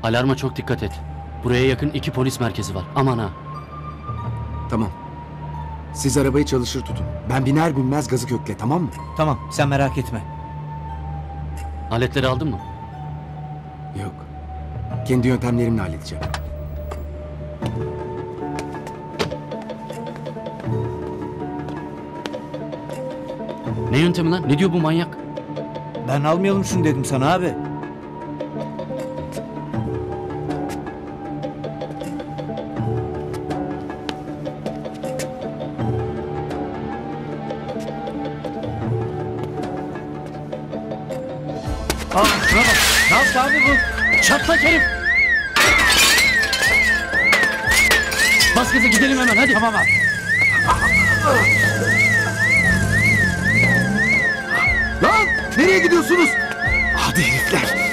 Alarma çok dikkat et. Buraya yakın 2 polis merkezi var. Aman ha. Tamam. Siz arabayı çalışır tutun. Ben biner binmez gazı kökle, tamam mı? Tamam, sen merak etme. Aletleri aldın mı? Yok. Kendi yöntemlerimle halledeceğim. Ne yöntemi lan? Ne diyor bu manyak? Ben almayalım şunu dedim sana abi. Şuna bak. Ne yaptı abi bu? Çatlak herif! Bas gaza gidelim hemen hadi. Tamam abi. Lan! Nereye gidiyorsunuz? Hadi herifler!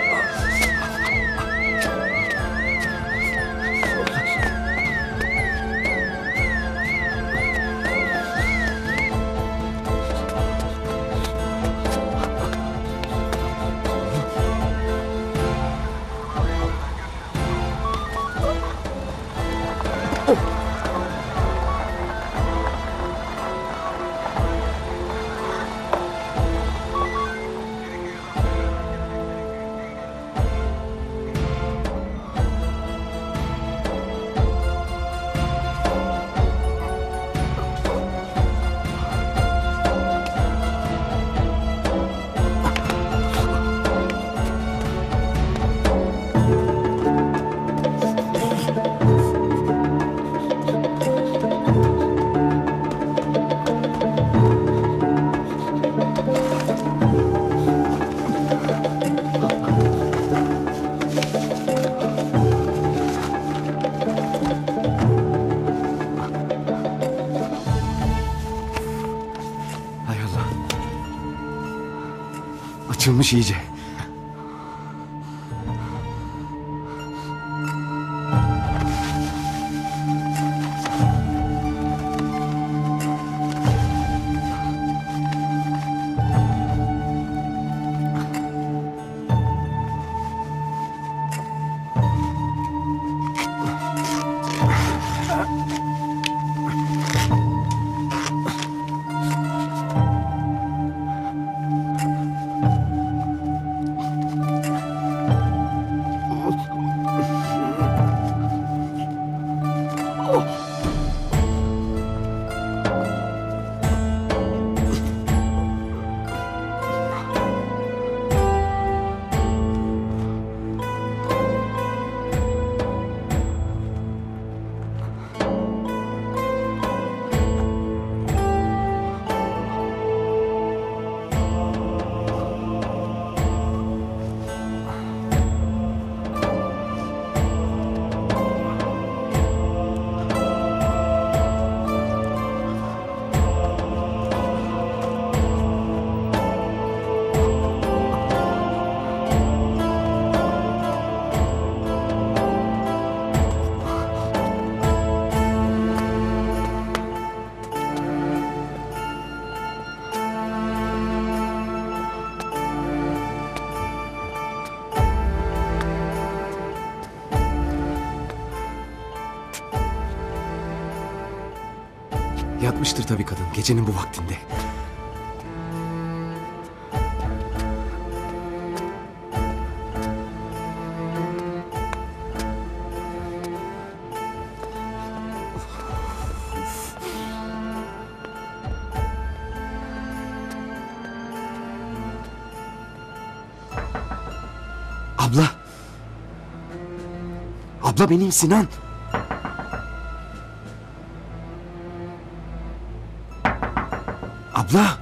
Hay Allah. Açılmış iyice. Yatmıştır tabii kadın gecenin bu vaktinde. Abla. Abla benim Sinan. Abla.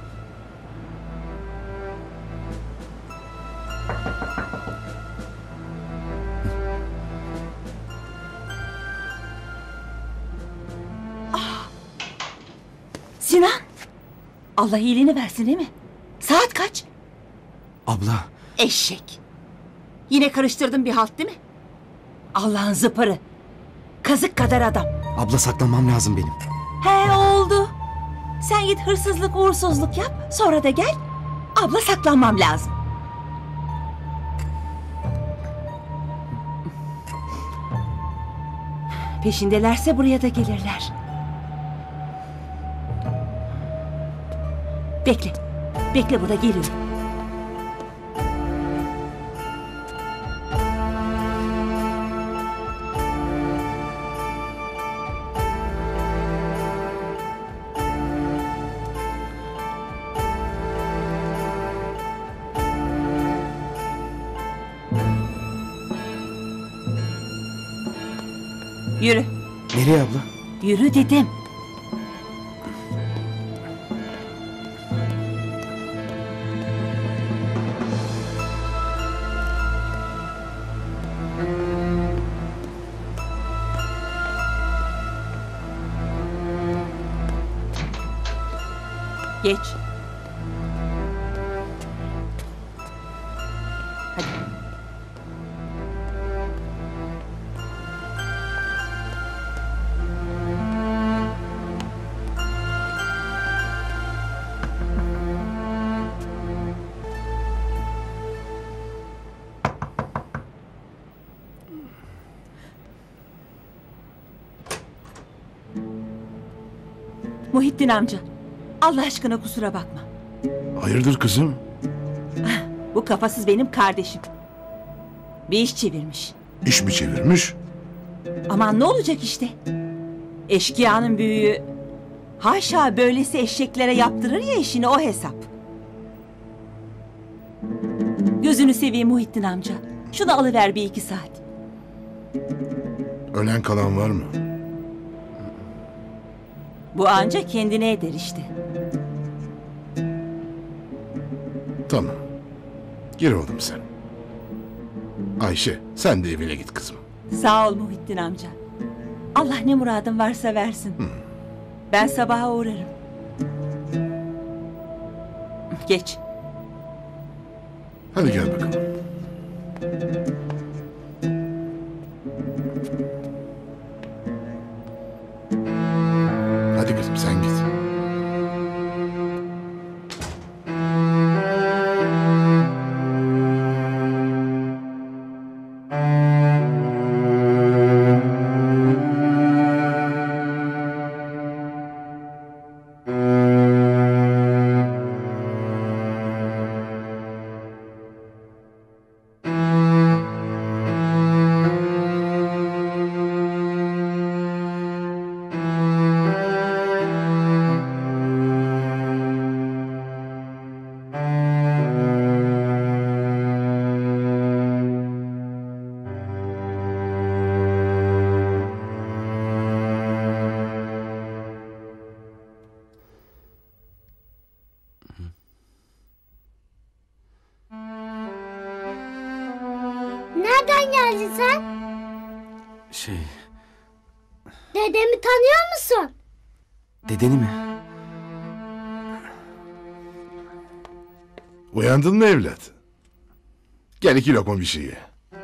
Sinan. Allah iyiliğini versin değil mi? Saat kaç? Abla. Eşek. Yine karıştırdın bir halt değil mi? Allah'ın zıparı. Kazık kadar adam. Abla saklanmam lazım benim. He oldu. Sen git hırsızlık uğursuzluk yap. Sonra da gel. Abla saklanmam lazım. Peşindelerse buraya da gelirler. Bekle. Bekle burada, geliyorum. Yürü. Nereye abla? Yürü dedim. Geç. Hadi. Muhittin amca, Allah aşkına kusura bakma. Hayırdır kızım? Bu kafasız benim kardeşim. Bir iş çevirmiş. İş mi çevirmiş? Aman ne olacak işte. Eşkıyanın büyüğü. Haşa böylesi eşeklere yaptırır ya işini, o hesap. Gözünü seveyim Muhittin amca. Şunu alıver bir 2 saat. Ölen kalan var mı? Bu anca kendine eder işte. Tamam. Gir oğlum sen. Ayşe sen de evine git kızım. Sağ ol Muhittin amca. Allah ne muradın varsa versin. Ben sabaha uğrarım. Geç. Hadi gel bakalım. Hadi kızım sen git. Nereden geldin sen? Dedemi tanıyor musun? Dedeni mi? Uyandın mı evlat? Gel 2 lokma bir şey ye.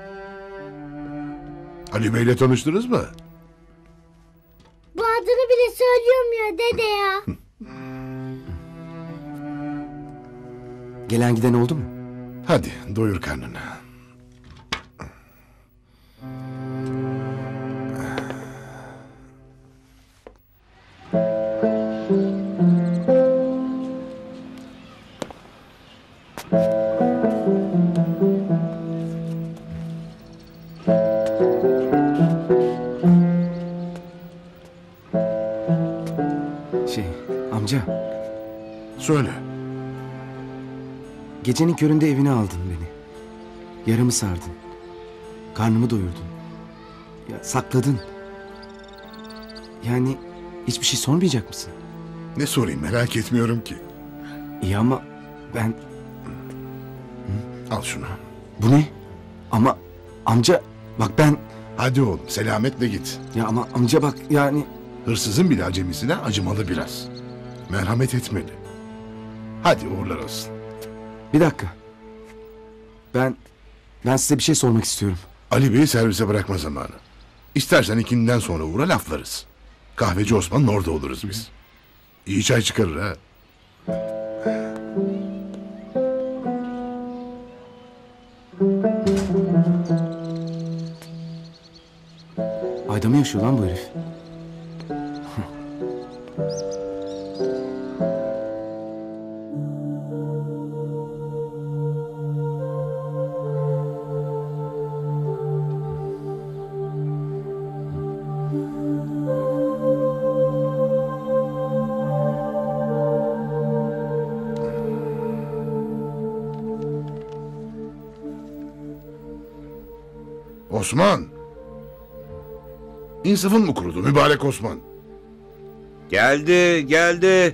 Ali Bey'le tanıştınız mı? Bu adını bile söyleyemiyor dede ya. Gelen giden oldu mu? Hadi doyur karnını. Amca, Söyle. gecenin köründe evine aldın beni. Yaramı sardın. Karnımı doyurdun. Ya sakladın. Yani hiçbir şey sormayacak mısın? Ne sorayım merak etmiyorum ki. İyi ama ben... Al şunu. Bu ne? Ama amca bak ben... Hadi oğlum selametle git. Ya ama amca bak yani... Hırsızın bile acemisine acımalı biraz. Merhamet etmeli. Hadi uğurlar olsun. Bir dakika. Ben size bir şey sormak istiyorum. Ali Bey'i servise bırakma zamanı. İstersen ikinden sonra uğra laflarız. Kahveci Osman'ın orada oluruz biz. İyi çay çıkarır ha. Uzayda mı yaşıyor lan bu herif? Osman! İnsafın mı kurudu mübarek Osman? Geldi, geldi.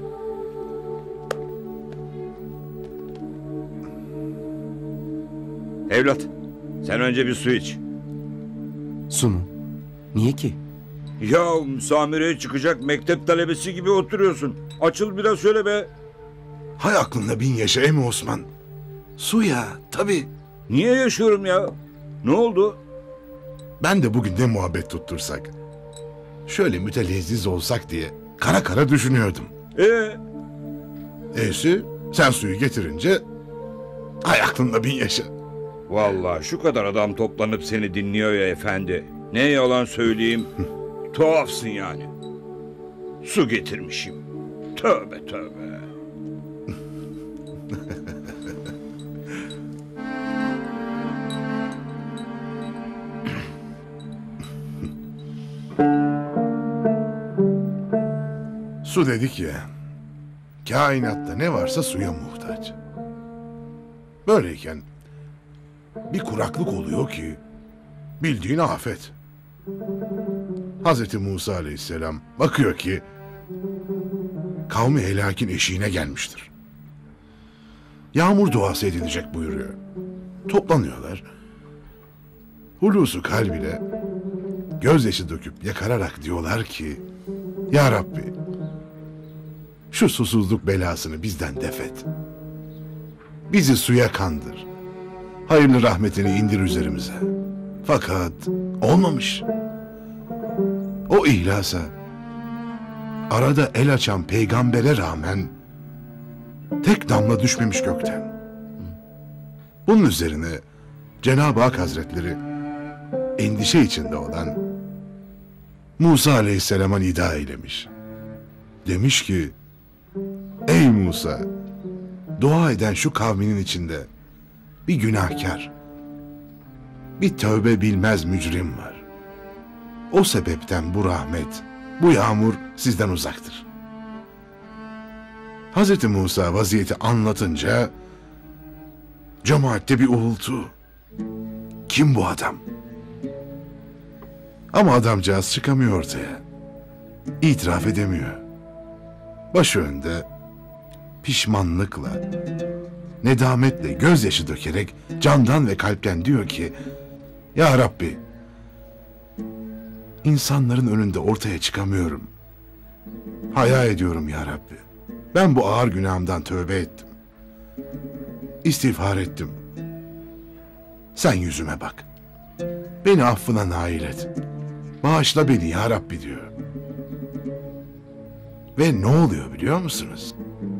Evlat, sen önce bir su iç. Su mu? Niye ki? Ya müsamereye çıkacak mektep talebesi gibi oturuyorsun. Açıl biraz şöyle be. Hay aklında bin yaşa emi Osman. Su ya tabii. Niye yaşıyorum ya? Ne oldu? Ben de bugün ne muhabbet tuttursak. Şöyle mütelezziz olsak diye kara kara düşünüyordum. E'si sen suyu getirince hay aklında bin yaşa. Vallahi şu kadar adam toplanıp seni dinliyor ya efendi. Ne yalan söyleyeyim. Tuhafsın yani. Su getirmişim. Tövbe tövbe. Su dedik ya. Kainatta ne varsa suya muhtaç. Böyleyken bir kuraklık oluyor ki bildiğin afet. Hazreti Musa Aleyhisselam bakıyor ki kavmi helakin eşiğine gelmiştir. Yağmur duası edilecek buyuruyor. Toplanıyorlar. Hulusu kalbiyle gözyaşı döküp yakararak diyorlar ki Ya Rabbi şu susuzluk belasını bizden defet. Bizi suya kandır. Hayırlı rahmetini indir üzerimize. Fakat olmamış. O ihlasa arada el açan peygambere rağmen tek damla düşmemiş gökten. Bunun üzerine Cenab-ı Hak Hazretleri endişe içinde olan Musa Aleyhisselam'a nida eylemiş. Demiş ki Ey Musa, dua eden şu kavminin içinde bir günahkar, bir tövbe bilmez mücrim var. O sebepten bu rahmet, bu yağmur sizden uzaktır. Hazreti Musa vaziyeti anlatınca cemaatte bir uğultu. Kim bu adam? Ama adamcağız çıkamıyor ortaya. İtiraf edemiyor. Başı önde pişmanlıkla, nedametle gözyaşı dökerek candan ve kalpten diyor ki Ya Rabbi, insanların önünde ortaya çıkamıyorum. Haya ediyorum ya Rabbi. Ben bu ağır günahımdan tövbe ettim. İstiğfar ettim. Sen yüzüme bak. Beni affına nail et. Bağışla beni ya Rabbi diyor. Ve ne oluyor biliyor musunuz?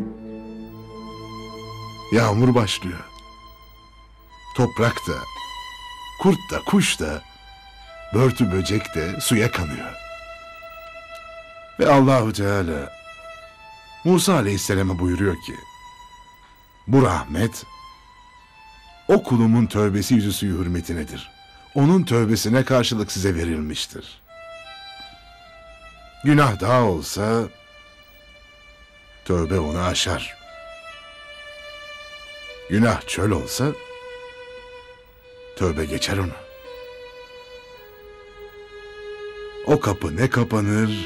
Yağmur başlıyor. Toprak da, kurt da, kuş da, börtü böcek de suya kanıyor. Ve Allahu Teala Musa Aleyhisselam'a buyuruyor ki bu rahmet o kulumun tövbesi yüzüsü hürmetinedir. Onun tövbesine karşılık size verilmiştir. Günah daha olsa tövbe onu aşar. Günah çöl olsa tövbe geçer onu. O kapı ne kapanır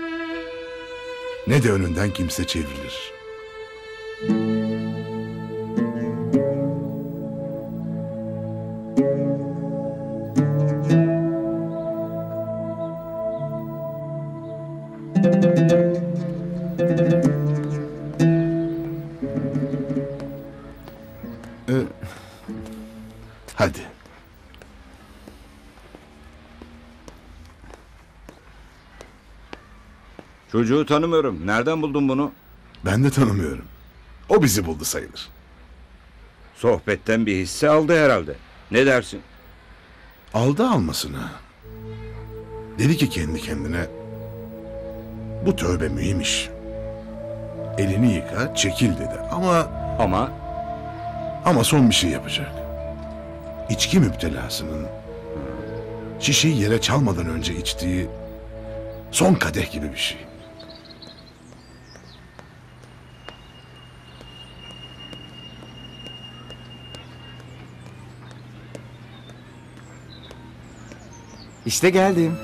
ne de önünden kimse çevrilir. Hadi. Çocuğu tanımıyorum. Nereden buldun bunu? Ben de tanımıyorum. O bizi buldu sayılır. Sohbetten bir hisse aldı herhalde. Ne dersin? Aldı almasına. Dedi ki kendi kendine, bu tövbe mühim iş. Elini yıka, çekil dedi. Ama son bir şey yapacak. İçki müptelasının şişeyi yere çalmadan önce içtiği son kadeh gibi bir şey. İşte geldim.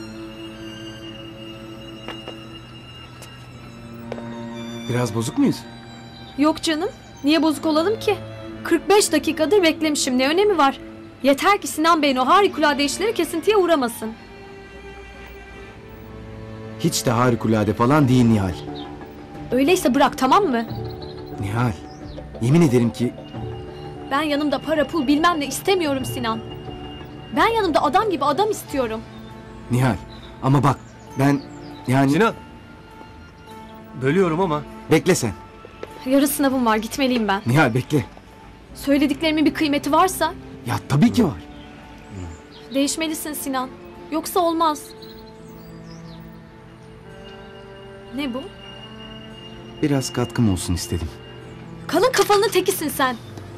Biraz bozuk muyuz? Yok canım. Niye bozuk olalım ki? 45 dakikadır beklemişim. Ne önemi var? Yeter ki Sinan Bey'in o harikulade işleri kesintiye uğramasın. Hiç de harikulade falan değil Nihal. Öyleyse bırak, tamam mı? Nihal, yemin ederim ki Ben yanımda para pul bilmem ne istemiyorum Sinan. Ben yanımda adam gibi adam istiyorum. Nihal, ama bak ben yani... Sinan. Bölüyorum ama. Bekle sen. Yarın sınavım var, gitmeliyim ben. Nihal bekle. Söylediklerimin bir kıymeti varsa Ya tabii ki var. değişmelisin Sinan. Yoksa olmaz. Ne bu? Biraz katkım olsun istedim. Kalın kafalının tekisin sen.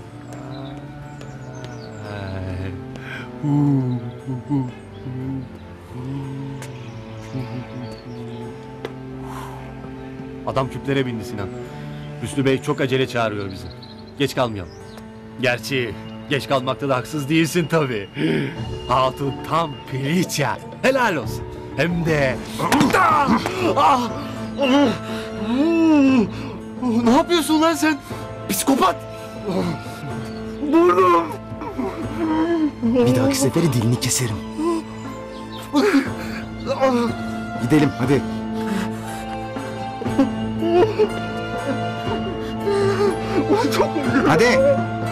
Adam küplere bindi Sinan. Hüsnü Bey çok acele çağırıyor bizi. Geç kalmayalım. Gerçi geç kalmakta da haksız değilsin tabii. Hatun tam piliça. Helal olsun. Hem de... Ne yapıyorsun lan sen? Psikopat! Burnum! Bir dahaki sefere dilini keserim. Gidelim hadi. Hadi.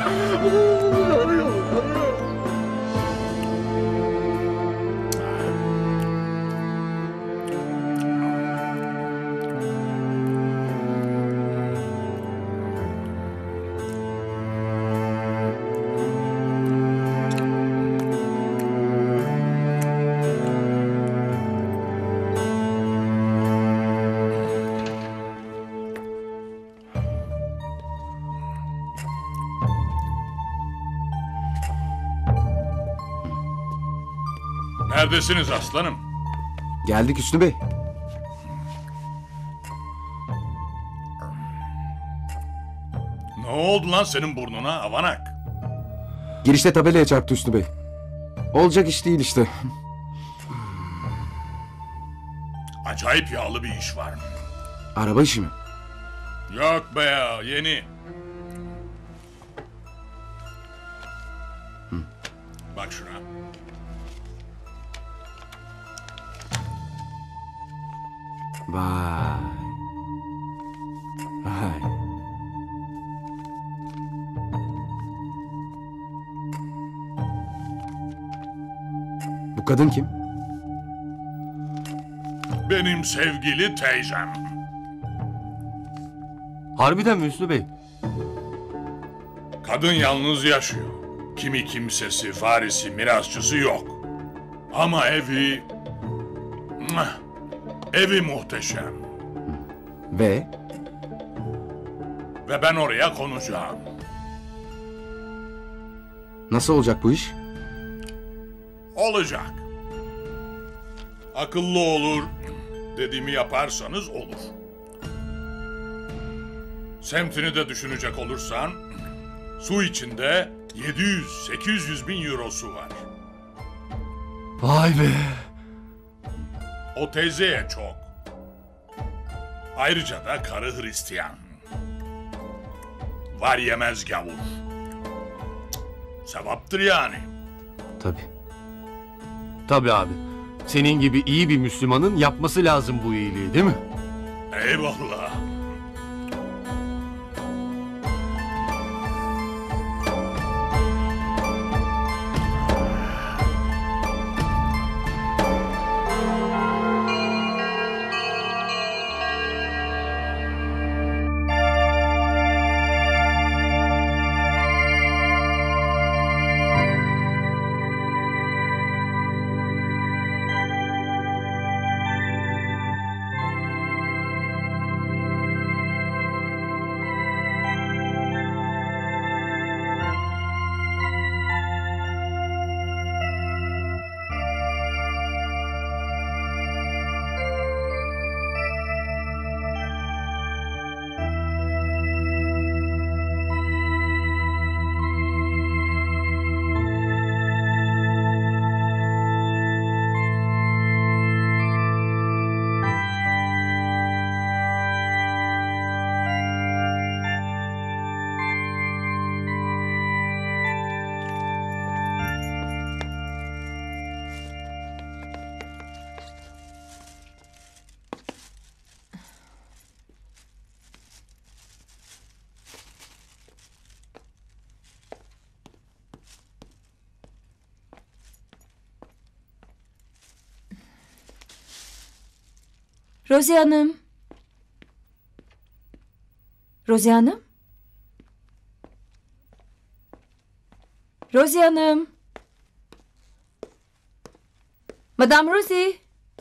Neredesiniz aslanım? Geldik Hüsnü Bey. Ne oldu lan senin burnuna avanak? Girişte tabelaya çarptı Hüsnü Bey. Olacak iş değil işte. Acayip yağlı bir iş var. Araba işi mi? Yok be ya, yeni. Bak şuna. Vay. Vay. Bu kadın kim? Benim sevgili teyzem. Harbiden mi Hüsnü Bey? Kadın yalnız yaşıyor. Kimi kimsesi, farisi, mirasçısı yok. Ama evi... Evi muhteşem. Ve? Ve ben oraya konacağım. Nasıl olacak bu iş? Olacak. Akıllı olur, dediğimi yaparsanız olur. Semtini de düşünecek olursan, su içinde 700-800 bin eurosu var. Vay be. O teyzeye çok. Ayrıca da karı Hristiyan. Var yemez gavur. Sevaptır yani. Tabii. Tabii abi. Senin gibi iyi bir Müslümanın yapması lazım bu iyiliği, değil mi? Eyvallah. Roziye Hanım. Roziye Hanım. Roziye Hanım. Madame Rosie.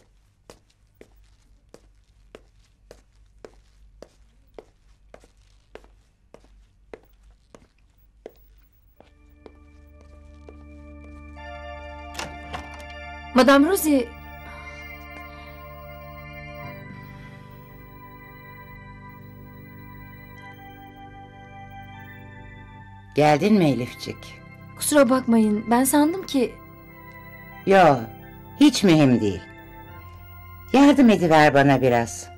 Madame Rosie. Geldin mi Elifcik? Kusura bakmayın, ben sandım ki... Yo, hiç mühim değil. Yardım ediver bana biraz.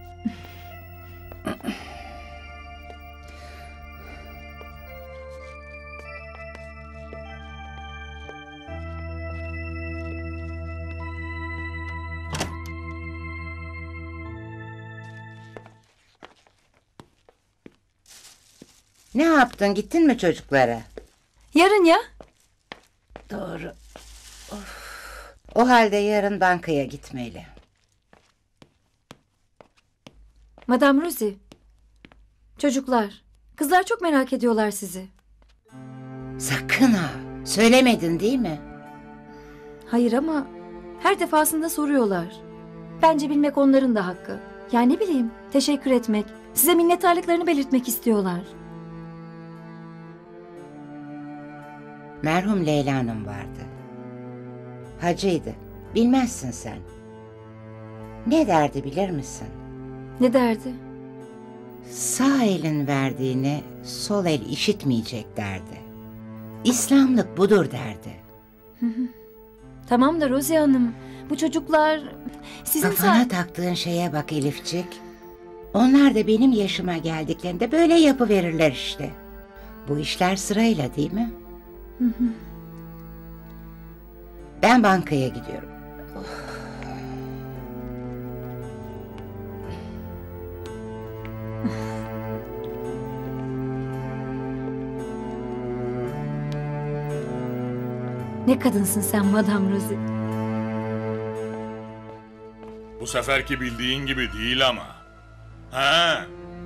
Ne yaptın? Gittin mi çocuklara? Yarın ya. Doğru. Of. O halde yarın bankaya gitmeli. Madame Rosie. Çocuklar, kızlar çok merak ediyorlar sizi. Sakın ha. Söylemedin değil mi? Hayır ama her defasında soruyorlar. Bence bilmek onların da hakkı. Ya ne bileyim, teşekkür etmek, size minnettarlıklarını belirtmek istiyorlar. Merhum Leyla'nın vardı. Hacıydı. Bilmezsin sen. Ne derdi bilir misin? Ne derdi? Sağ elin verdiğini sol el işitmeyecek derdi. İslamlık budur derdi. Tamam da Roziye Hanım, bu çocuklar... Sizin Kafana taktığın şeye bak Elifcik. Onlar da benim yaşıma geldiklerinde böyle yapıverirler işte. Bu işler sırayla değil mi? Ben bankaya gidiyorum. Ne kadınsın sen Madame Rosie. Bu seferki bildiğin gibi değil ama. Ha?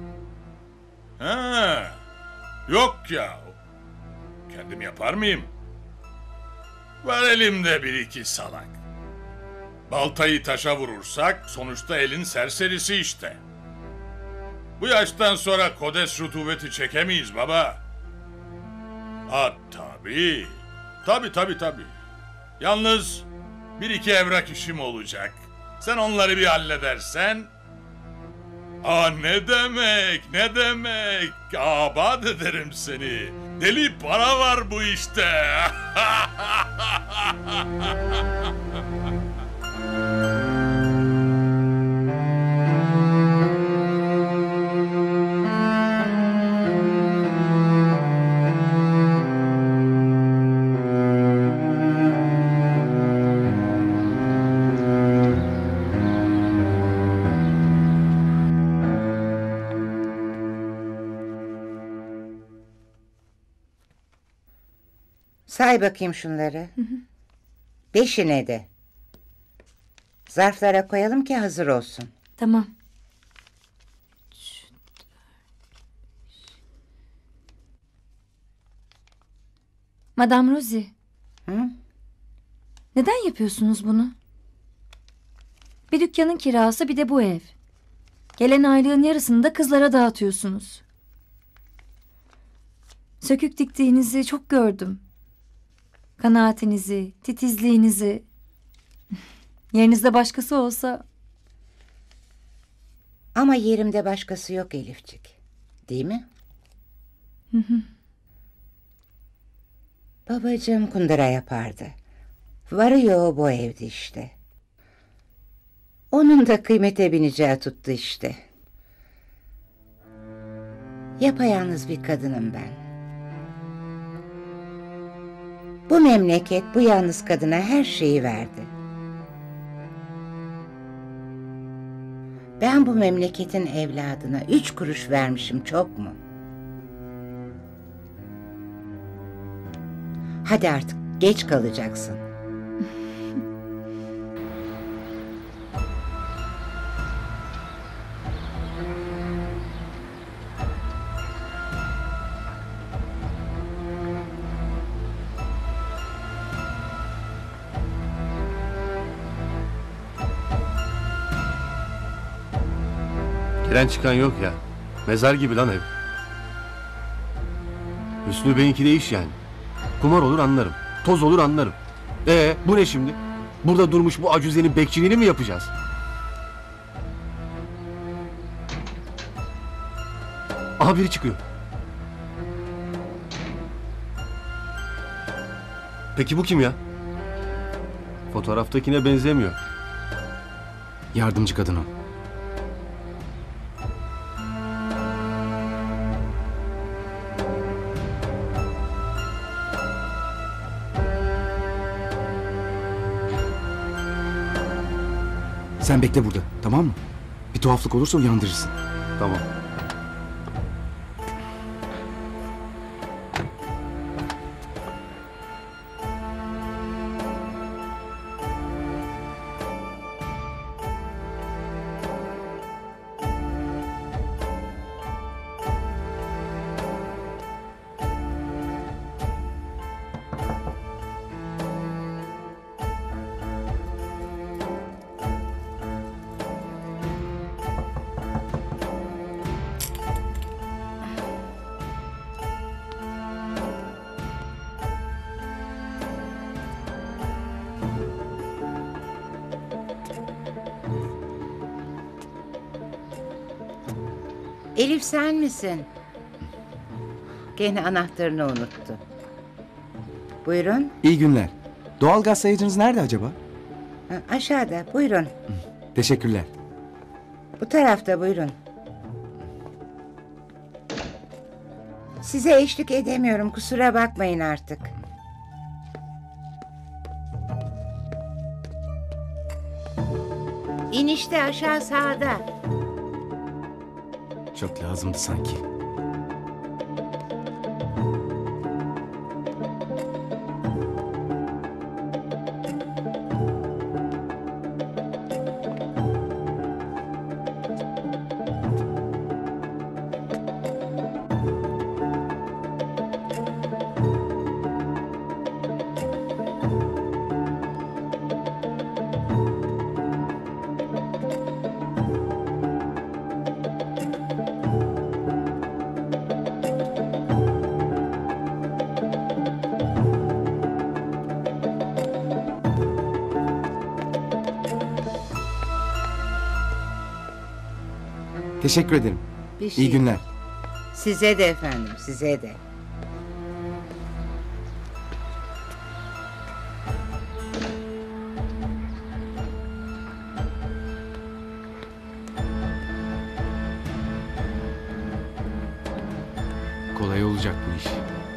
Ha? Yok ya. Kendim yapar mıyım? Var elimde bir iki salak. Baltayı taşa vurursak sonuçta elin serserisi işte. Bu yaştan sonra kodes rutubeti çekemeyiz baba. Ha tabii. Tabii. Yalnız bir iki evrak işim olacak. Sen onları bir halledersen... Aa ne demek? Abad ederim seni. Deli para var bu işte. Say bakayım şunları. Beşine de. Zarflara koyalım ki hazır olsun. Tamam. Madame Rosie. Hı? Neden yapıyorsunuz bunu? Bir dükkanın kirası, bir de bu ev. Gelen aylığın yarısını da kızlara dağıtıyorsunuz. Sökük diktiğinizi çok gördüm. Kanaatinizi, titizliğinizi. Yerinizde başkası olsa... Ama yerimde başkası yok Elifcik. Değil mi? Babacığım kundura yapardı. Varı yoğu bu evde işte. Onun da kıymete bineceği tuttu işte. Yapayalnız bir kadınım ben. Bu memleket bu yalnız kadına her şeyi verdi. Ben bu memleketin evladına 3 kuruş vermişim, çok mu? Hadi artık, geç kalacaksın. Giren çıkan yok ya. Mezar gibi lan ev. Hüsnü Bey'inki de iş yani. Kumar olur anlarım. Toz olur anlarım. Bu ne şimdi? Burada durmuş bu acuzenin bekçiliğini mi yapacağız? Aha biri çıkıyor. Peki bu kim ya? Fotoğraftakine benzemiyor. Yardımcı kadın o. Sen bekle burada, tamam mı? Bir tuhaflık olursa uyandırırsın. Tamam. Elif sen misin? Gene anahtarını unuttu. Buyurun. İyi günler. Doğalgaz sayıcınız nerede acaba? Aşağıda buyurun. Teşekkürler. Bu tarafta buyurun. Size eşlik edemiyorum, kusura bakmayın artık. İnişte aşağı sağda. Çok lazımdı sanki. Teşekkür ederim. Bir şey. İyi günler. Size de efendim, size de. Kolay olacak bu iş.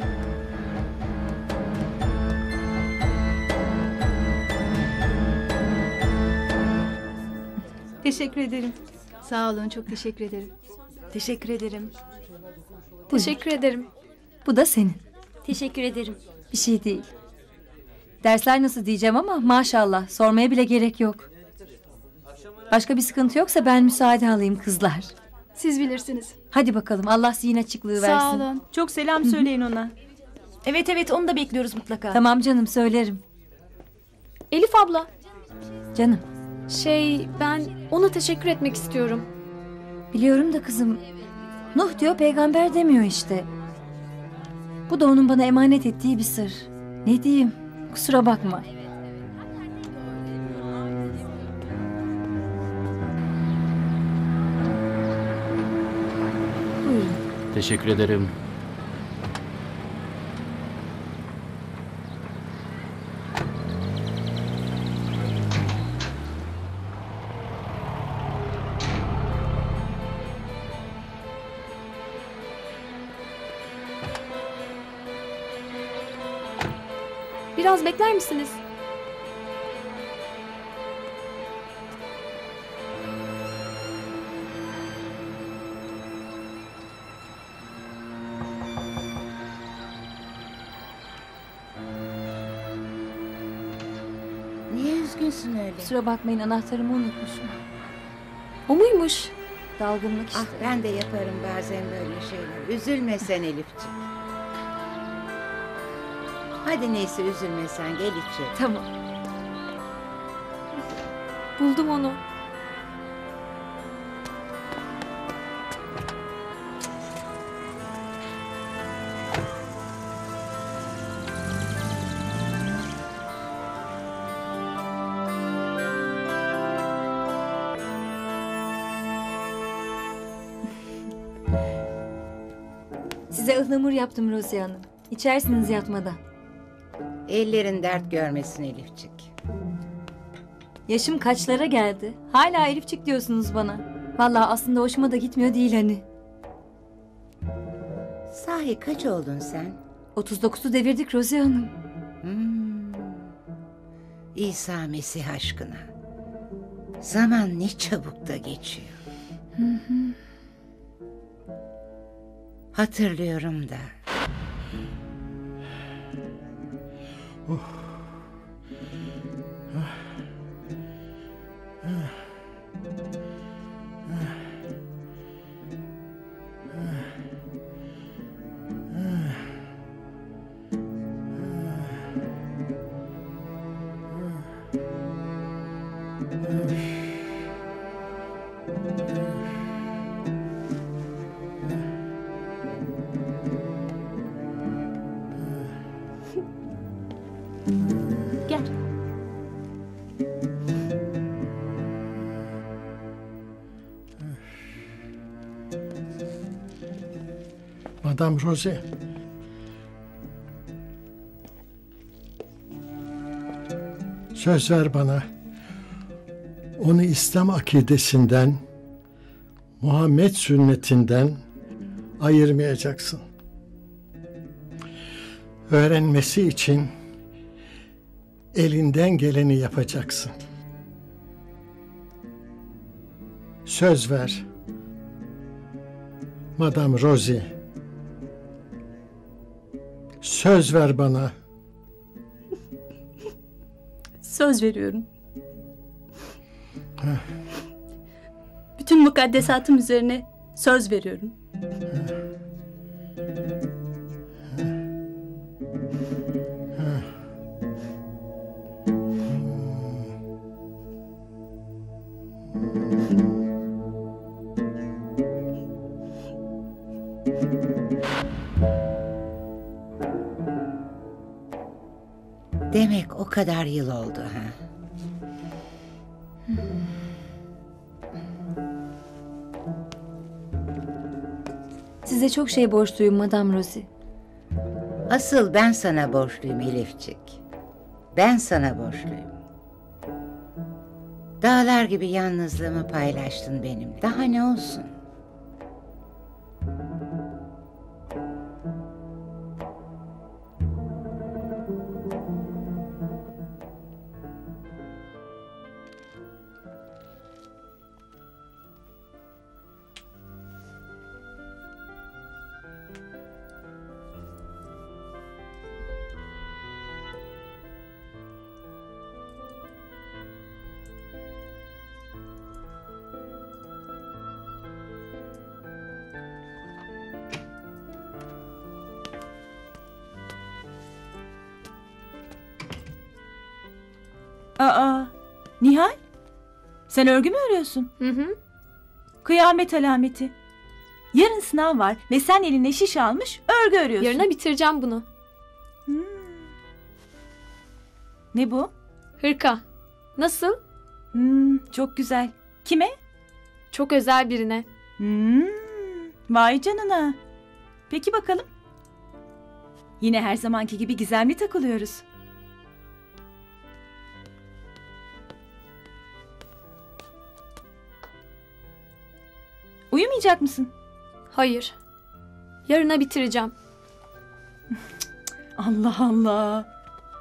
Teşekkür ederim. Sağ olun, çok teşekkür ederim. Teşekkür ederim. Teşekkür ederim. Bu da senin. Teşekkür ederim. Bir şey değil. Dersler nasıl diyeceğim ama maşallah sormaya bile gerek yok. Başka bir sıkıntı yoksa ben müsaade alayım kızlar. Siz bilirsiniz. Hadi bakalım Allah zihin açıklığı versin. Sağ olun. Çok selam söyleyin ona. Evet evet onu da bekliyoruz mutlaka. Tamam canım söylerim. Elif abla. Canım. Ben ona teşekkür etmek istiyorum. Biliyorum da kızım. Nuh diyor peygamber demiyor işte. Bu da onun bana emanet ettiği bir sır. Ne diyeyim? Kusura bakma. Buyurun. Teşekkür ederim. Biraz bekler misiniz? Niye üzgünsün öyle? Kusura bakmayın anahtarımı unutmuşum. O muymuş? Dalgınlık işte. Ah ben de yaparım bazen böyle şeyler. Üzülme sen Elifciğim. Hadi neyse üzülme sen, gel içeri. Tamam. Buldum onu. Size ıhlamur yaptım Roziye Hanım. İçersiniz yatmadan. Ellerin dert görmesin Elifçik. Yaşım kaçlara geldi. Hala Elifçik diyorsunuz bana. Vallahi aslında hoşuma da gitmiyor değil hani. Sahi kaç oldun sen? 39'u devirdik Roziye Hanım. İsa Mesih aşkına. Zaman ne çabuk da geçiyor. Hatırlıyorum da. Gel. Madame Rose. Söz ver bana. Onu İslam akidesinden, Muhammed sünnetinden ayırmayacaksın. Öğrenmesi için elinden geleni yapacaksın. Söz ver. Madame Rosie. Söz ver bana. Söz veriyorum. Bütün mukaddesatım üzerine söz veriyorum. Demek o kadar yıl oldu ha. Size çok şey borçluyum Madame Rosie. Asıl ben sana borçluyum Elifçik. Ben sana borçluyum. Dağlar gibi yalnızlığımı paylaştın benimle. Daha ne olsun? Aa, Nihal? Sen örgü mü örüyorsun? Hı hı. Kıyamet alameti. Yarın sınav var ve sen eline şiş almış örgü örüyorsun. Yarına bitireceğim bunu. Ne bu? Hırka. Nasıl? Çok güzel. Kime? Çok özel birine. Vay canına. Peki bakalım. Yine her zamanki gibi gizemli takılıyoruz. Uyumayacak mısın? Hayır. Yarına bitireceğim. Allah Allah.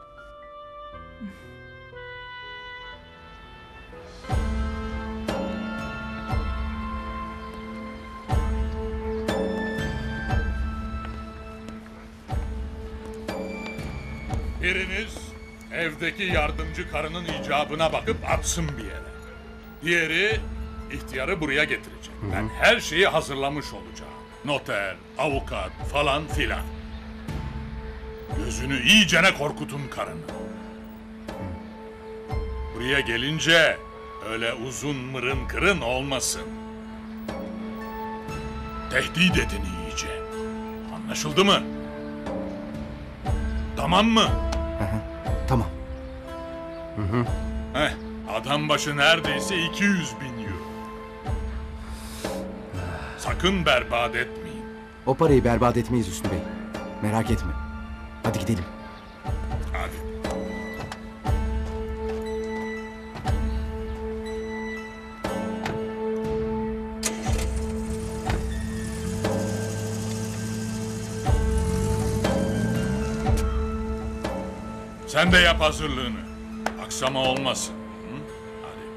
Biriniz evdeki yardımcı karının icabına bakıp atsın bir yere. Diğeri ihtiyarı buraya getirecek. Ben her şeyi hazırlamış olacağım. Noter, avukat falan filan. Gözünü iyicene korkutun karını. Buraya gelince öyle uzun mırın kırın olmasın. Tehdit edin iyice. Anlaşıldı mı? Tamam mı? Tamam. Adam başı neredeyse 200.000 euro. Sakın berbat etmeyin. O parayı berbat etmeyiz Hüsnü Bey. Merak etme. Hadi gidelim. Hadi. Sen de yap hazırlığını. Aksama olmasın. Hı? Hadi.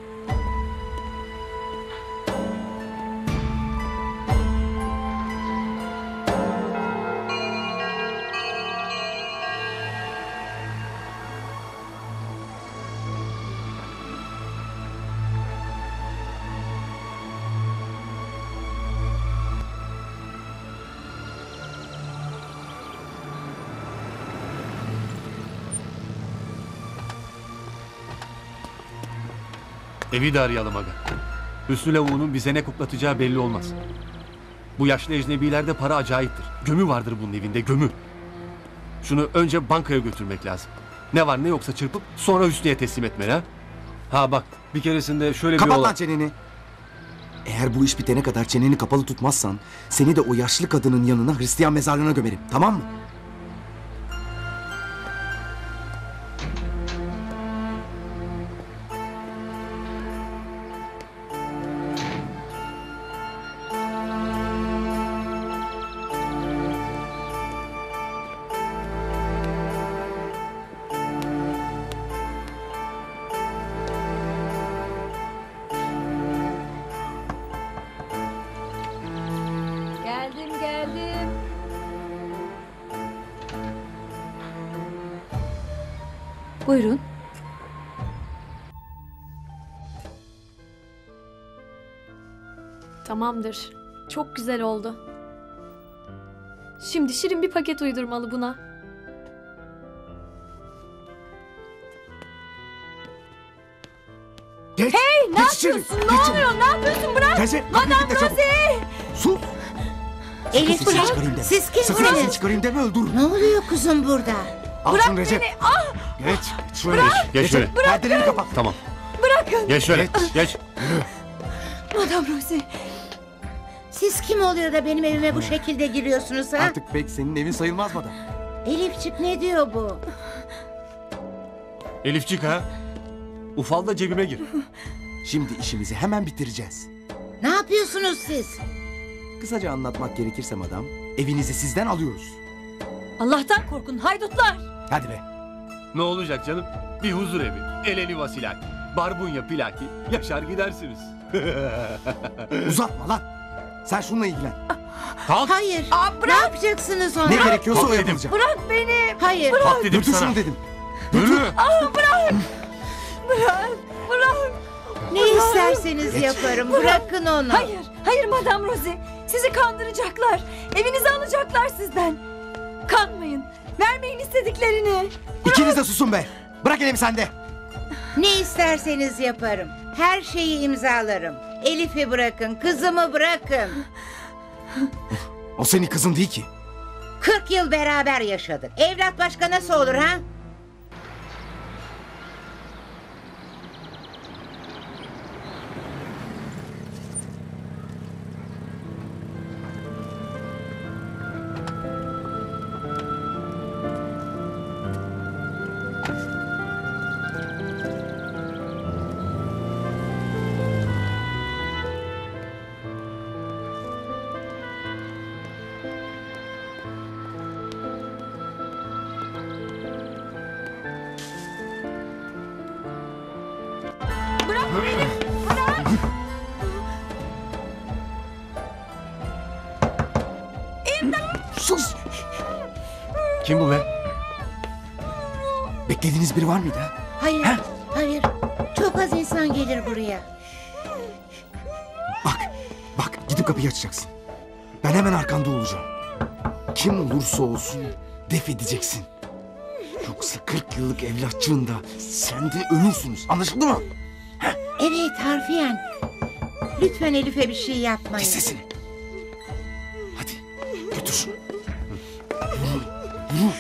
Evi de arayalım aga. Hüsnü lavuğunun bize ne kuklatacağı belli olmaz. Bu yaşlı ecnebilerde para acayiptir. Gömü vardır bunun evinde, gömü. Şunu önce bankaya götürmek lazım. Ne var ne yoksa çırpıp sonra Hüsnü'ye teslim etmeli ha. Ha bak, bir keresinde şöyle bir Kapat olay... lan çeneni. Eğer bu iş bitene kadar çeneni kapalı tutmazsan seni de o yaşlı kadının yanına Hristiyan mezarlığına gömerim. Tamam mı? Geldim. Buyurun. Tamamdır. Çok güzel oldu. Şimdi Şirin bir paket uydurmalı buna. Geç, Hey, ne geç içeri, yapıyorsun? geç Ne içeri. oluyor? Ne yapıyorsun? Bırak! Teyze, Madame kapıyı kilitle çabuk. Rosie! Sus! Elif Sakın sesini bırak. çıkarayım deme. Siz Sakın kimsiniz? sesini çıkarayım deme, öldürürüm. Ne oluyor kuzum burada? Al Bırak şunu Recep. beni! Ah! Geç, şöyle Bırak! geç. Geç şöyle. Recep, perdeleri kapat. Tamam. Bırakın! Geç şöyle, geç. Madame Rosie! Siz kim oluyor da benim evime bu şekilde giriyorsunuz ha? Artık pek senin evin sayılmaz madem. Elifçik ne diyor bu? Elifçik ha. Ufal da cebime gir. Şimdi işimizi hemen bitireceğiz. Ne yapıyorsunuz siz? Kısaca anlatmak gerekirse madam, evinizi sizden alıyoruz. Allah'tan korkun haydutlar! Hadi be. Ne olacak canım? Bir huzur evi, eleni vasilaki, barbunya pilaki, yaşar gidersiniz. Uzatma lan. Sen şununla ilgilen. Kalk. Hayır. Ne yapacaksınız ona? Ne gerekiyorsa o Kalk dedim. yapılacak. Bırak beni! Hayır. Kalk dedim Götür sana. şunu dedim. Yürü. Bırak! Ne isterseniz yaparım. Bırakın onu. Hayır Madame Rosie. Sizi kandıracaklar. Evinizi alacaklar sizden. Kanmayın. Vermeyin istediklerini. İkiniz de susun be. Bırak elimi sen de. Ne isterseniz yaparım. Her şeyi imzalarım. Elif'i bırakın, kızımı bırakın. O senin kızın değil ki. 40 yıl beraber yaşadık. Evlat başka nasıl olur ha? Bırak beni. Bırak. Sus. Kim bu be? Beklediğiniz biri var mıydı ha? Hayır, hayır. Çok az insan gelir buraya. Bak gidip kapıyı açacaksın. Ben hemen arkanda olacağım. Kim olursa olsun def edeceksin. Yoksa 40 yıllık evlatçığında sen de ölürsünüz. Anlaşıldı mı? Evet, harfiyen. Lütfen Elif'e bir şey yapmayın. Kes sesini. Hadi götür şunu. Yürü. Yürü.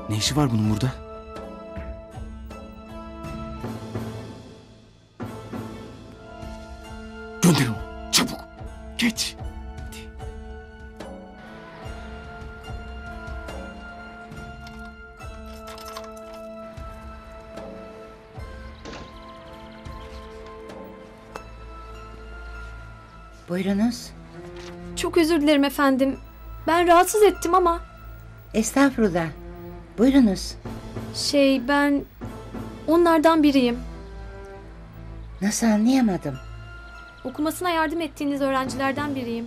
Ne işi var bunun burada? Gönder onu. Çabuk. Geç. Buyurunuz. Çok özür dilerim efendim. Ben rahatsız ettim ama. Estağfurullah. Buyurunuz. Ben onlardan biriyim. Nasıl, anlayamadım. Okumasına yardım ettiğiniz öğrencilerden biriyim.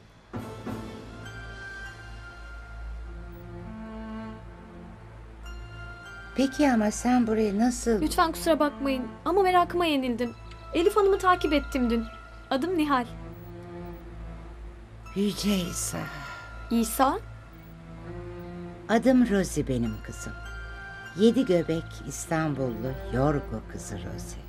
Peki ama sen burayı nasıl... Lütfen kusura bakmayın ama merakıma yenildim. Elif Hanım'ı takip ettim dün. Adım Nihal. Yüce İsa. İsa? Adım Rosie benim kızım. 7 göbek İstanbullu Yorgo kızı Rosie.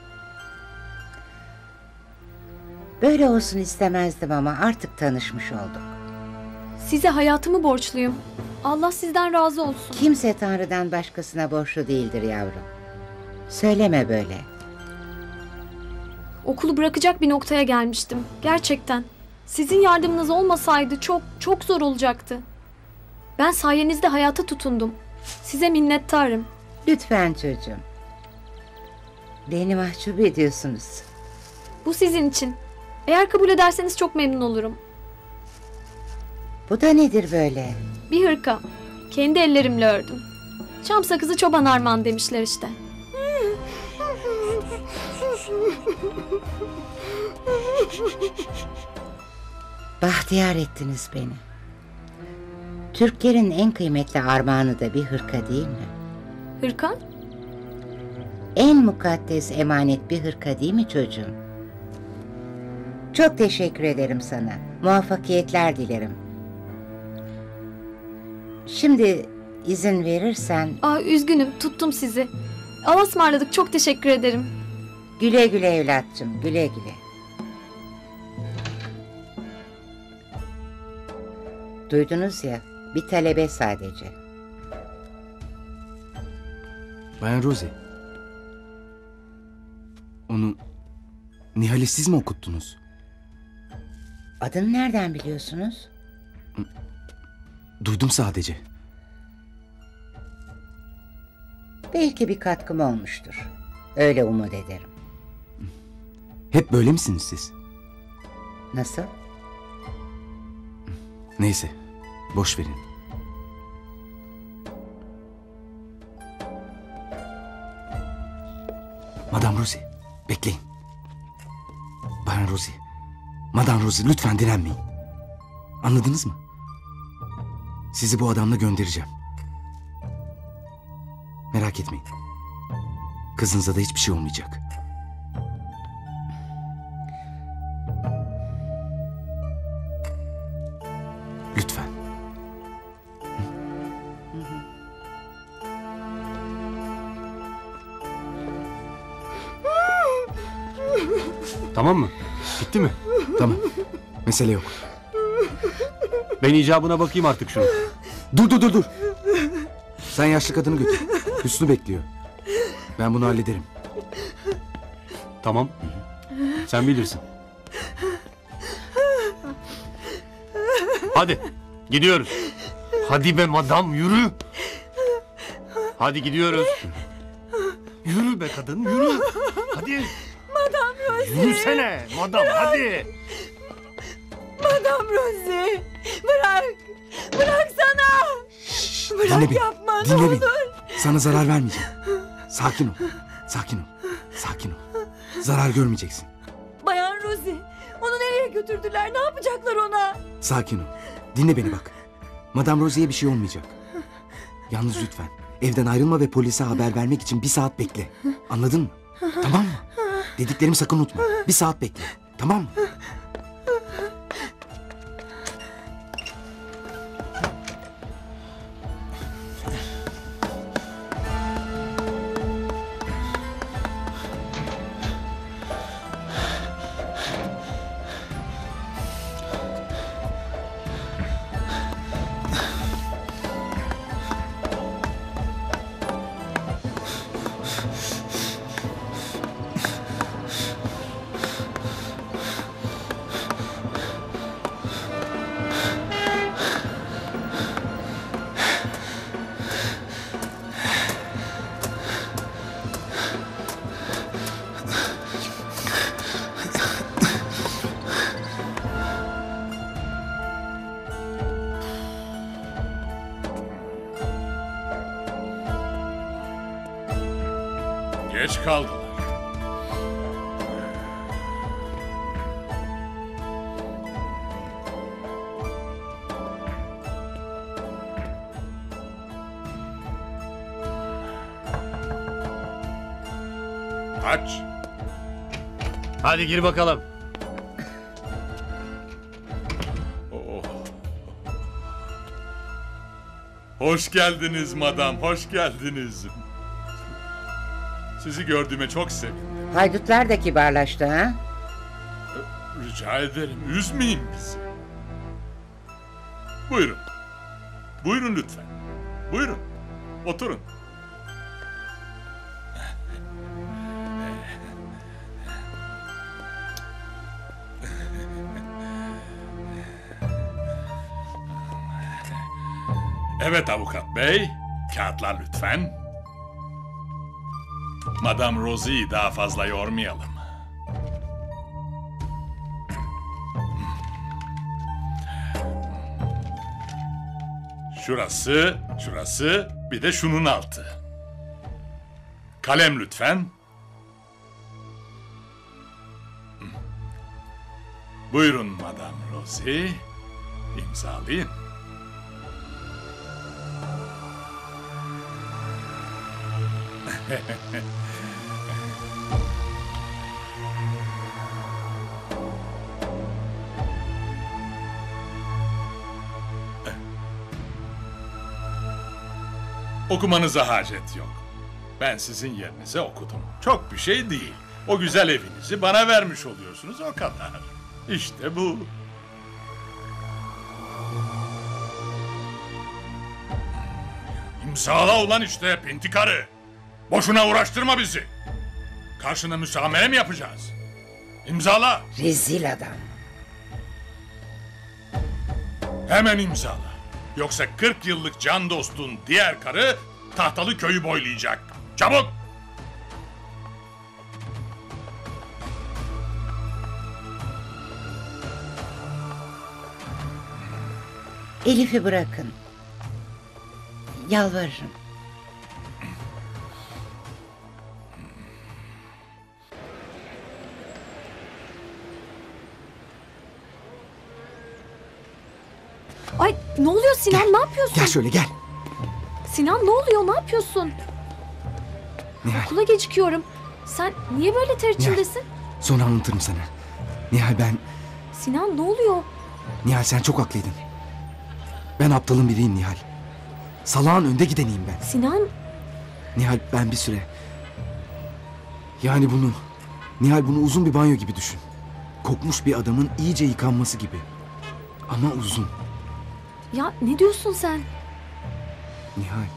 Böyle olsun istemezdim ama artık tanışmış olduk. Size hayatımı borçluyum. Allah sizden razı olsun. Kimse Tanrı'dan başkasına borçlu değildir yavrum. Söyleme böyle. Okulu bırakacak bir noktaya gelmiştim. Gerçekten. Sizin yardımınız olmasaydı çok zor olacaktı. Ben sayenizde hayata tutundum. Size minnettarım. Lütfen çocuğum. Beni mahcup ediyorsunuz. Bu sizin için. Eğer kabul ederseniz çok memnun olurum. Bu da nedir böyle? Bir hırka. Kendi ellerimle ördüm. Çam sakızı çoban armağan demişler işte. Bahtiyar ettiniz beni. Türklerin en kıymetli armağanı da bir hırka değil mi? Hırka? En mukaddes emanet bir hırka değil mi çocuğum? Çok teşekkür ederim sana. Muvaffakiyetler dilerim. Şimdi izin verirsen... Üzgünüm, tuttum sizi. Allah'a ısmarladık, çok teşekkür ederim. Güle güle evlatçım, güle güle. Duydunuz ya, bir talebe sadece. Bayan Rosie. Onu Nihal'e siz mi okuttunuz? Adını nereden biliyorsunuz? Duydum sadece. Belki bir katkım olmuştur. Öyle umut ederim. Hep böyle misiniz siz? Nasıl? Neyse, boş verin. Madame Rosie, bekleyin. Bayan Rosie, Madame Rosie lütfen direnmeyin. Anladınız mı? Sizi bu adamla göndereceğim. Merak etmeyin. Kızınıza da hiçbir şey olmayacak. Lütfen. Tamam mı? Bitti mi? Tamam. Mesele yok. Ben icabına bakayım artık şunu. Dur. Sen yaşlı kadını götür. Hüsnü bekliyor. Ben bunu hallederim. Tamam. Sen bilirsin. Hadi gidiyoruz. Hadi be madam, yürü. Hadi gidiyoruz. Yürü be kadın, yürü. Hadi. Madame Rosie. Yürüsene madam, hadi. Madame Rosie. Bıraksana. Dinle beni. Yapma, Dinle ne beni. olur. Sana zarar vermeyeceğim. Sakin ol. Zarar görmeyeceksin. Bayan Rosie. Onu nereye götürdüler? Ne yapacaklar ona? Sakin ol. Dinle beni bak. Madame Rosie'ye bir şey olmayacak. Yalnız lütfen evden ayrılma ve polise haber vermek için 1 saat bekle. Anladın mı? Tamam mı? Dediklerimi sakın unutma. 1 saat bekle. Tamam mı? Geç kaldılar. Aç. Hadi gir bakalım. Oh. Hoş geldiniz madam, hoş geldiniz. Sizi gördüğüme çok sevindim. Haydutlar da kibarlaştı ha? Rica ederim, üzmeyin bizi. Buyurun. Buyurun lütfen. Buyurun. Oturun. Evet avukat bey, kağıtlar lütfen. Madame Rosie'yi daha fazla yormayalım. Şurası, bir de şunun altı. Kalem lütfen. Buyurun Madame Rosie, imzalayın. Okumanıza hacet yok. Ben sizin yerinize okudum. Çok bir şey değil. O güzel evinizi bana vermiş oluyorsunuz, o kadar. İşte bu. İmzala ulan işte pinti karı. Boşuna uğraştırma bizi. Karşına müsamere mi yapacağız? İmzala. Rezil adam. Hemen imzala. Yoksa 40 yıllık can dostun diğer karı tahtalı köyü boylayacak. Çabuk! Elif'i bırakın. Yalvarırım. Ay ne oluyor Sinan, ne yapıyorsun? Gel şöyle gel. Sinan ne oluyor, ne yapıyorsun? Nihal, Okula gecikiyorum. Sen niye böyle ter içindesin? sonra anlatırım sana. Nihal ben... Sinan ne oluyor? Nihal sen çok haklıydın. Ben aptalın biriyim Nihal. Salağın önde gideniyim ben. Sinan... Nihal ben bir süre... Yani bunu... Nihal bunu uzun bir banyo gibi düşün. Kokmuş bir adamın iyice yıkanması gibi. Ama uzun. Ya ne diyorsun sen? Nihal.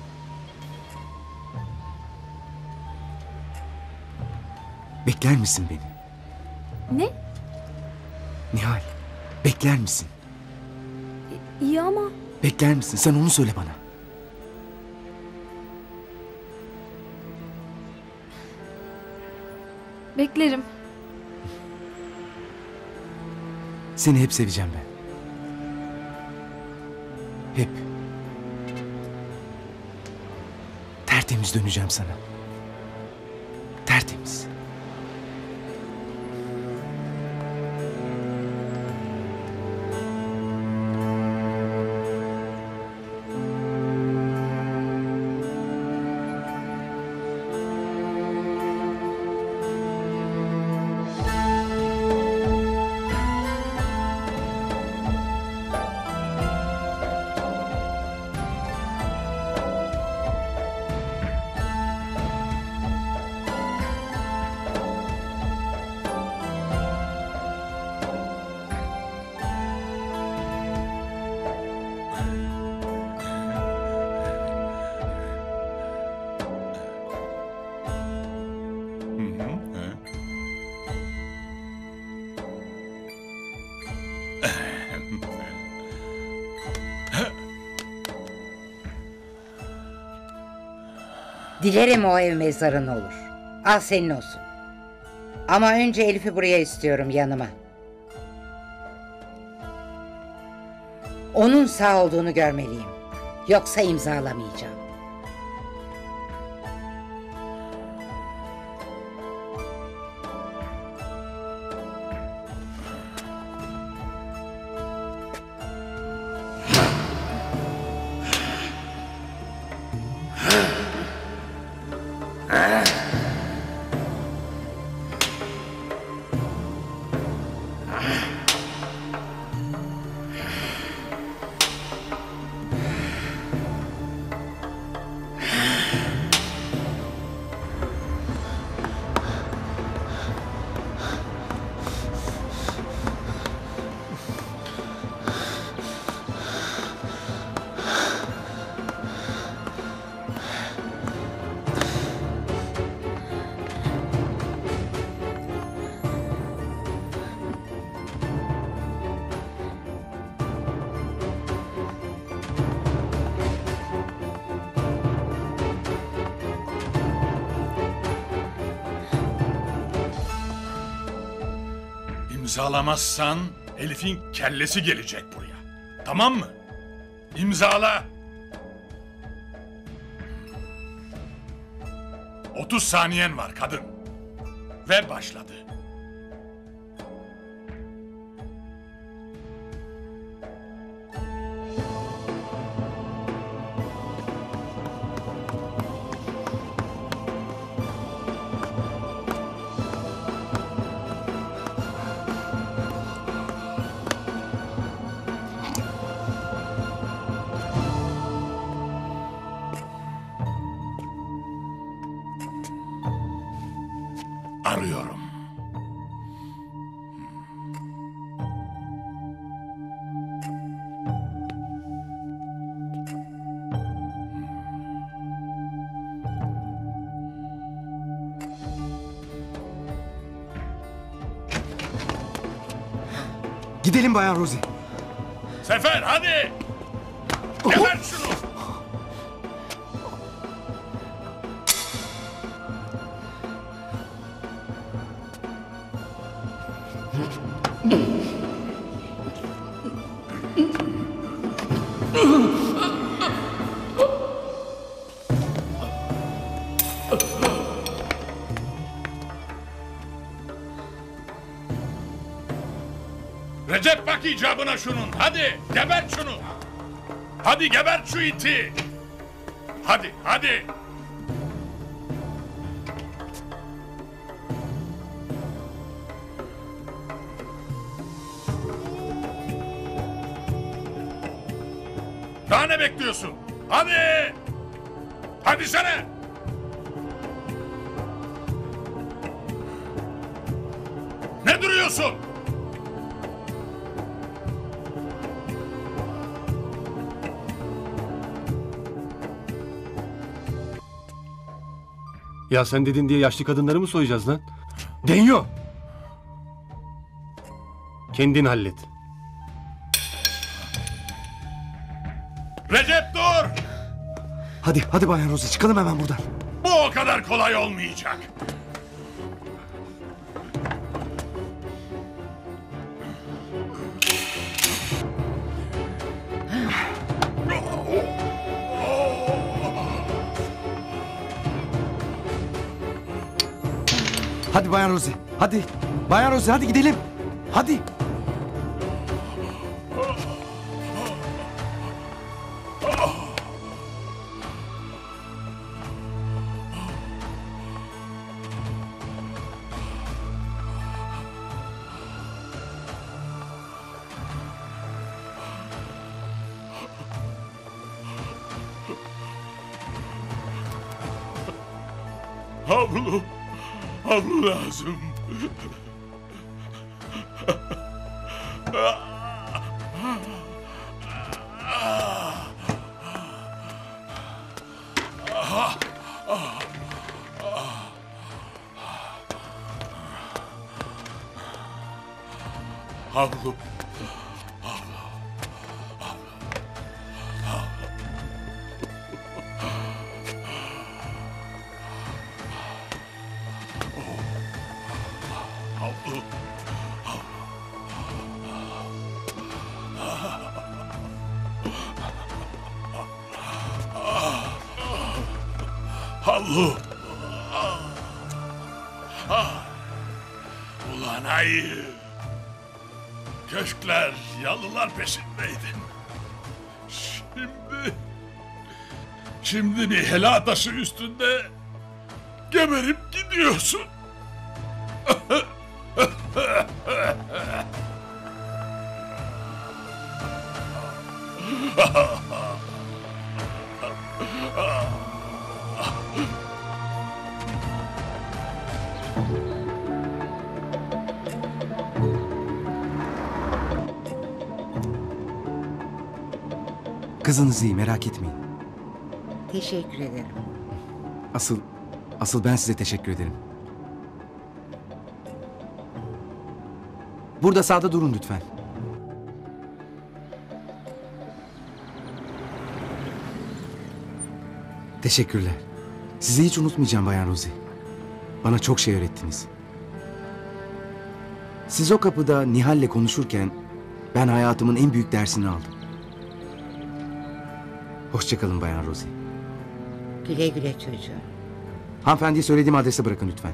Bekler misin beni? Ne? Nihal, bekler misin? İyi ama... Bekler misin? Sen onu söyle bana. Beklerim. Seni hep seveceğim ben. Hep. Tertemiz döneceğim sana. Tertemiz. Dilerim o ev mezarın olur. Al senin olsun. Ama önce Elif'i buraya istiyorum yanıma. Onun sağ olduğunu görmeliyim. Yoksa imzalamayacağım. İmzalamazsan Elif'in kellesi gelecek buraya. Tamam mı? İmzala. 30 saniyen var kadın. Ve başladı. Arıyorum. Gidelim Bayan Rosie. Sefer hadi. Geber şunu. Recep bak icabına şunun. Hadi gebert şunu. Hadi gebert şu iti. Hadi hadi. Daha ne bekliyorsun? Hadi. Hadi sana. Ne duruyorsun? Ya sen dedin diye yaşlı kadınları mı soyacağız lan? Deniyor. Kendin hallet. Recep dur. Hadi Bayan Rosie çıkalım hemen buradan. Bu o kadar kolay olmayacak. Hadi Bayan Rosie. Hadi. Bayan Rosie hadi gidelim. Hadi. Havlu. Havlu lazım. Havlu. Havlu. Ulan ayı. Köşkler, yalılar peşindeydin. Şimdi bir helal taşı üstünde geberip gidiyorsun. Kızınız iyi merak etmeyin. Teşekkür ederim. Asıl ben size teşekkür ederim. Burada sağda durun lütfen. Teşekkürler. Sizi hiç unutmayacağım Bayan Rosie. Bana çok şey öğrettiniz. Siz o kapıda Nihal'le konuşurken ben hayatımın en büyük dersini aldım. Hoşçakalın Bayan Rosie. Güle güle çocuğum. Hanımefendiye söylediğim adrese bırakın lütfen.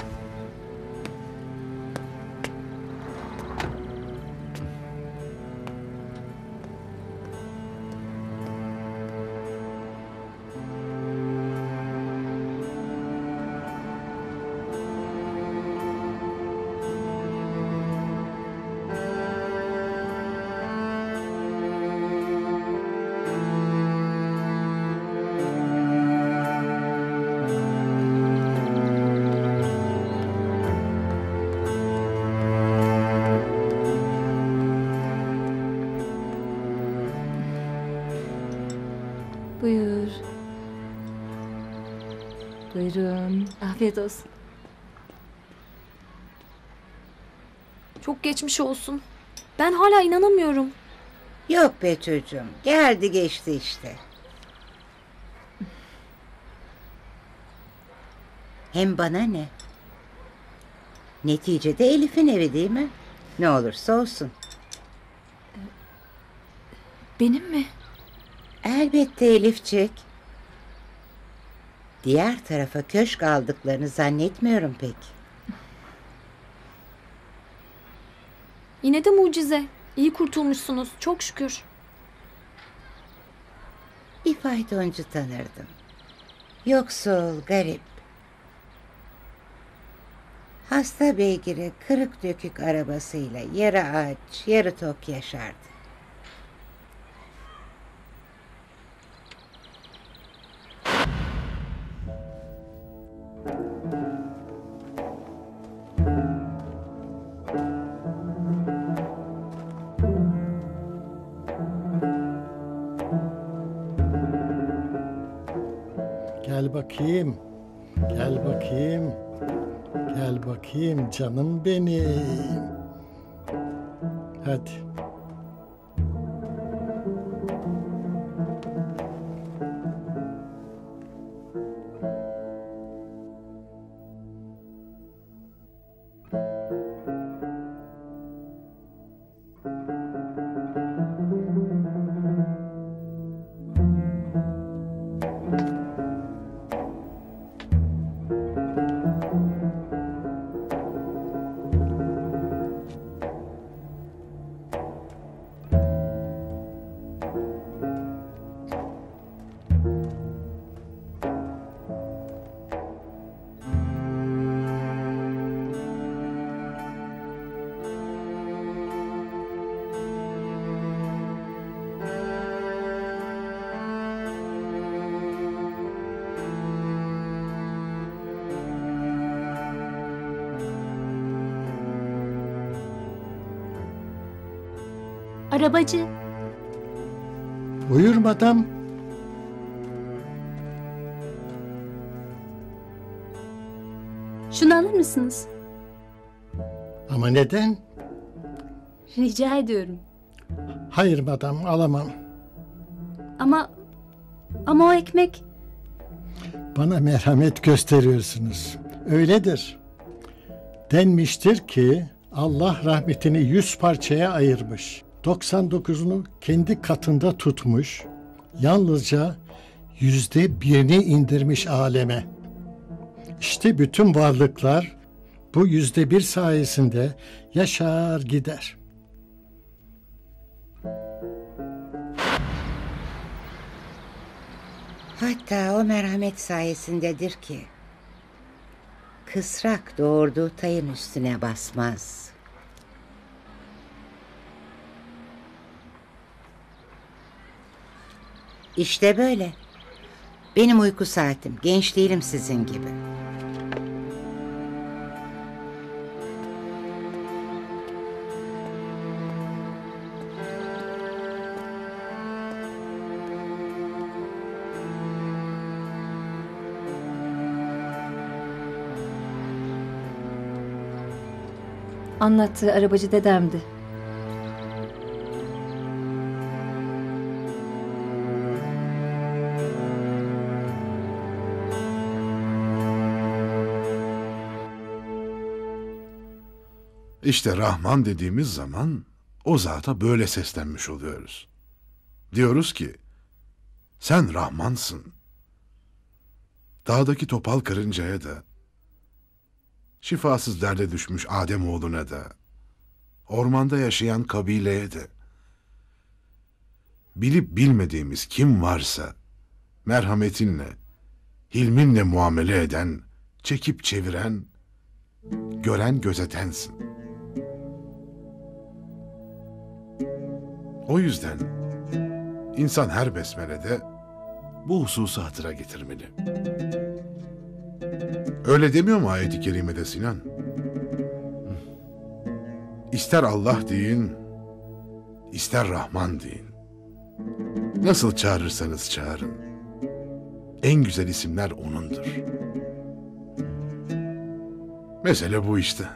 Buyur. Buyurun. Afiyet olsun. Çok geçmiş olsun. Ben hala inanamıyorum. Yok be çocuğum. Geldi geçti işte. Hem bana ne? Neticede Elif'in evi değil mi? Ne olursa olsun. Benim mi? Elbette Elifçik. Diğer tarafa köşk aldıklarını zannetmiyorum pek. Yine de mucize. İyi kurtulmuşsunuz. Çok şükür. Bir faytoncu tanırdım. Yoksul, garip. Hasta beygiri kırık dökük arabasıyla yarı aç, yarı tok yaşardı. Gel bakayım. Gel bakayım. Gel bakayım canım benim. Hadi. Arabacı. Buyur madam. Şunu alır mısınız? Ama neden? Rica ediyorum. Hayır madam, alamam. Ama o ekmek... Bana merhamet gösteriyorsunuz. Öyledir. Denmiştir ki Allah rahmetini 100 parçaya ayırmış. 99'unu kendi katında tutmuş. Yalnızca %1'ini indirmiş aleme. İşte bütün varlıklar bu %1 sayesinde yaşar gider. Hatta o merhamet sayesindedir ki kısrak doğurduğu tayın üstüne basmaz. İşte böyle. Benim uyku saatim. Genç değilim sizin gibi. Anlattığı arabacı dedemdi. İşte Rahman dediğimiz zaman o zata böyle seslenmiş oluyoruz. Diyoruz ki, sen Rahmansın. Dağdaki topal karıncaya da, şifasız derde düşmüş Ademoğluna da, ormanda yaşayan kabileye de, bilip bilmediğimiz kim varsa, merhametinle, hilminle muamele eden, çekip çeviren, gören gözetensin. O yüzden insan her besmelede bu hususu hatıra getirmeli. Öyle demiyor mu ayet-i kerimede Sinan? İster Allah deyin, ister Rahman deyin. Nasıl çağırırsanız çağırın. En güzel isimler O'nundur. Mesele bu işte.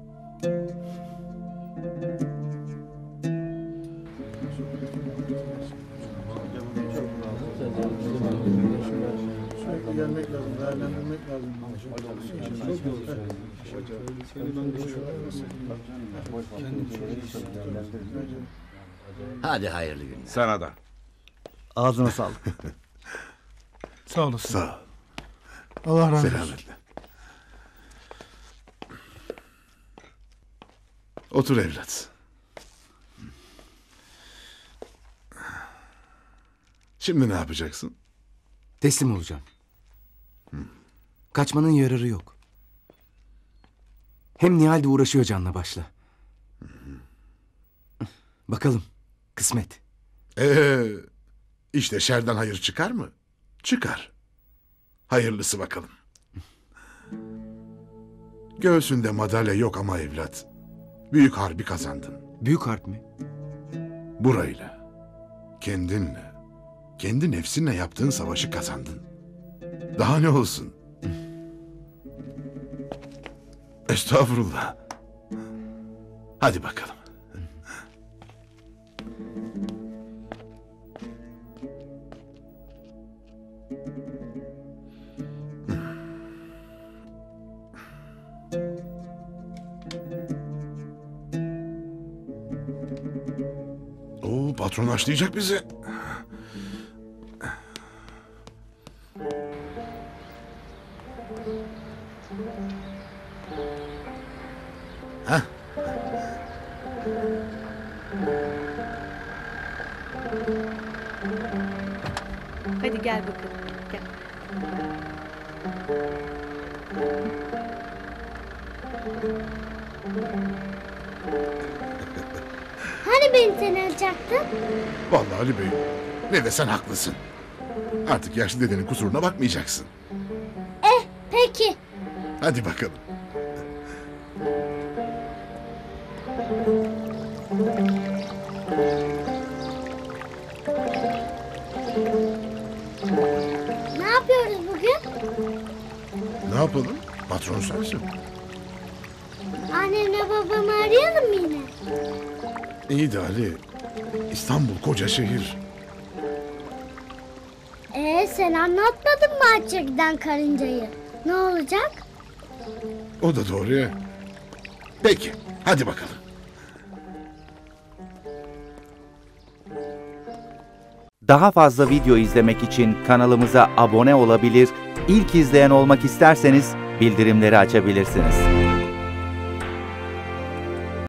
Hadi hayırlı günler. Sana da. Ağzına sağlık. Sağ olasın. Sağ ol. Allah razı olsun. Selametle. Otur evlat. Şimdi ne yapacaksın? Teslim olacağım. Kaçmanın yararı yok. Hem Nihal de uğraşıyor canla başla. Bakalım, kısmet. İşte şerden hayır çıkar mı? Çıkar. Hayırlısı bakalım. Göğsünde madalya yok ama evlat. Büyük harbi kazandın. Büyük harp mi? Burayla, kendinle, kendi nefsinle yaptığın savaşı kazandın. Daha ne olsun? Estağfurullah. Hadi bakalım. Patron açlayacak bizi. Heh. Hadi gel bakalım. Gel. Hani beni sen alacaktın? Vallahi Ali Bey, ne desen haklısın. Artık yaşlı dedenin kusuruna bakmayacaksın. Peki. Hadi bakalım. Ne yapıyoruz bugün? Ne yapalım? Patron sensin. Annemle babamı arayalım mı yine? İyi de Ali, İstanbul koca şehir. Sen anlatmadın mı hacca giden karıncayı? Ne olacak? O da doğru ya. Peki, hadi bakalım. Daha fazla video izlemek için kanalımıza abone olabilir, ilk izleyen olmak isterseniz bildirimleri açabilirsiniz.